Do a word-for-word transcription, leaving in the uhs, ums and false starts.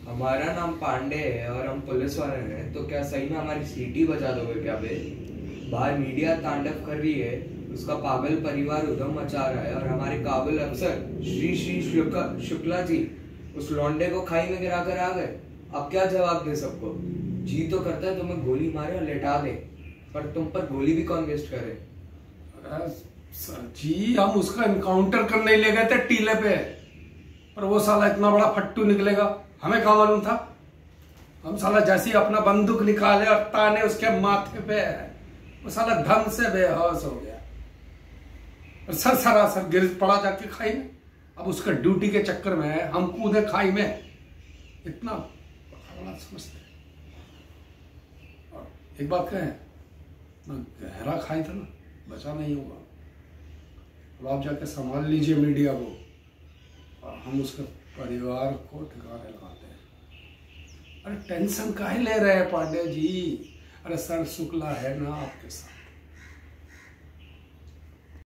हमारा नाम पांडे है और हम पुलिस वाले हैं, तो क्या सही में हमारी सीटी बजा दोगे क्या बे? बाहर मीडिया तांडव कर रही है, उसका पागल परिवार उधम मचा रहा है और हमारे काबिल अफसर श्री श्री शुक्ला शुक्ला जी उस लौंडे को खाई में गिरा कर आ गए। अब क्या जवाब दे सबको? जी तो करता है तुम्हें गोली मारे और लेटा दे, पर तुम पर गोली भी कौन वेस्ट करे? सर जी, हम उसका इनकाउंटर करने ले गए थे टीले पे, पर वो साला इतना बड़ा फट्टू निकलेगा हमें क्या मालूम था। हम साला जैसे ही अपना बंदूक निकाले और ताने उसके माथे पे, वो साला धम से बेहोश हो गया और सर सरासर गिर पड़ा जाके खाई में। अब उसका ड्यूटी के चक्कर में हम कूदे खाई में, इतना बड़ा समझते। और एक बात कहें ना, गहरा खाई था ना, बचा नहीं होगा। अब आप जाके संभाल लीजिए मीडिया को और हम उसके परिवार को ठिकाने लगाते हैं। अरे टेंशन काहे ले रहे हैं पांडे जी? अरे सर शुक्ला है ना आपके साथ।